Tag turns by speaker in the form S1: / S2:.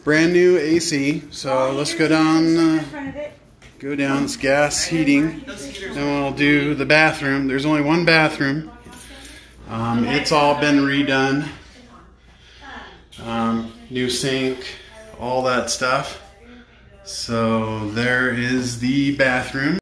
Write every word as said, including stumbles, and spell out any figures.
S1: brand new A C. So let's go down. Uh, go down. It's gas heating. Then we'll do the bathroom. There's only one bathroom. Um, it's all been redone. Um, new sink, all that stuff. So there is the bathroom.